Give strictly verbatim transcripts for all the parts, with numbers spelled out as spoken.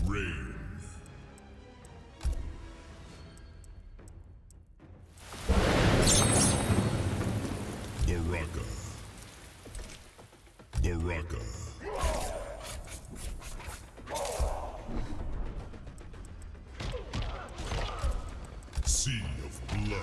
Rain. Baraka. Baraka. Sea of blood.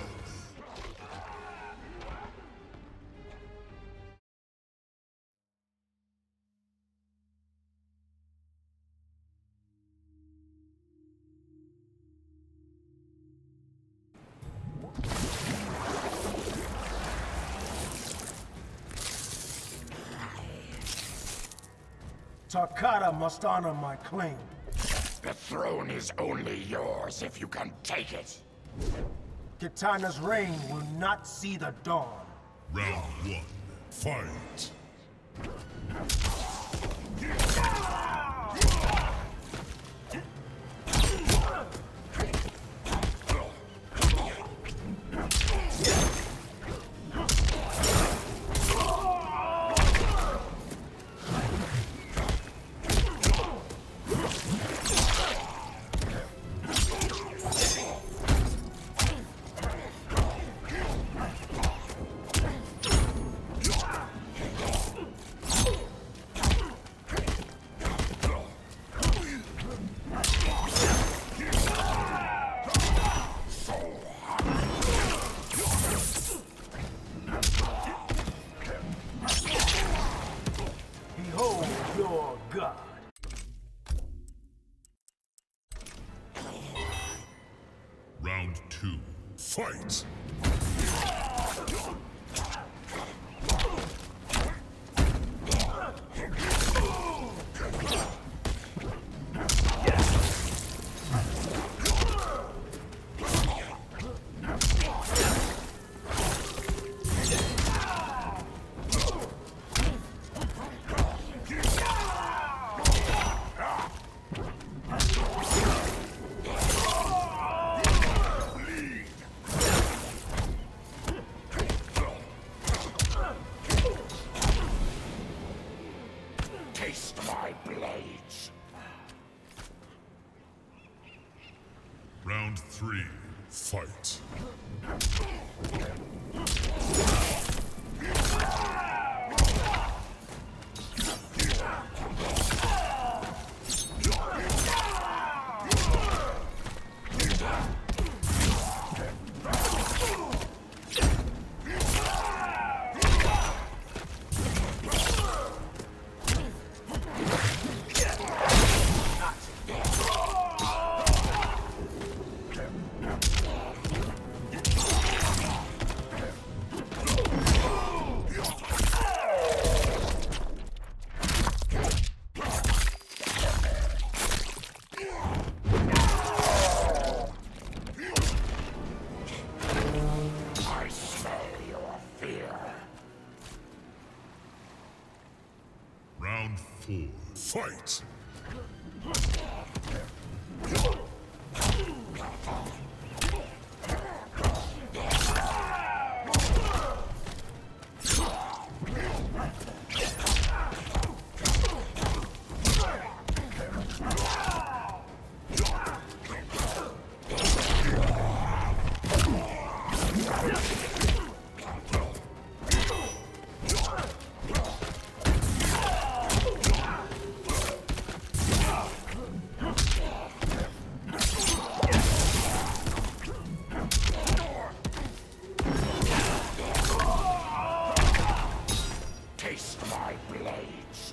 Tarkata must honor my claim. The throne is only yours if you can take it. Kitana's reign will not see the dawn. Round one. Fight. Behold your god. Round two. Fight. Taste my blades. Round three. Fight. I smell your fear. Round four. Fight. Taste my blades.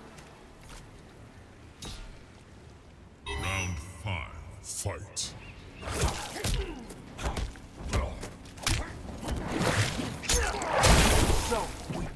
Round five. Fight. So weak.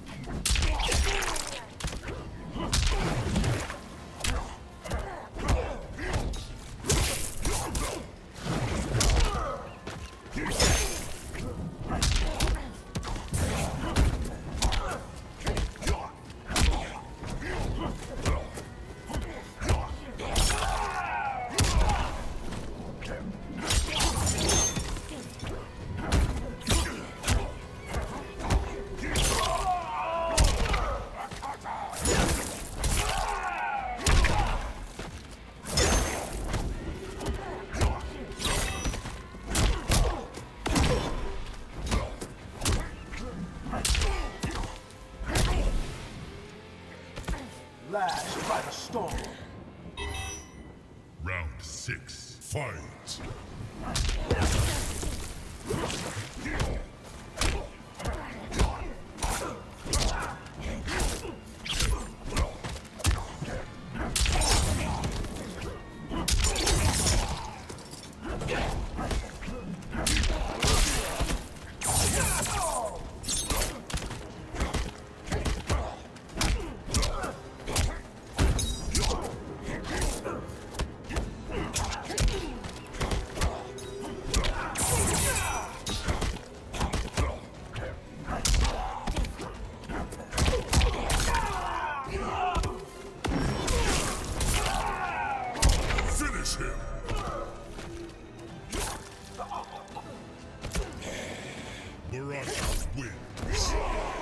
six, fight! Finish him! Baraka wins!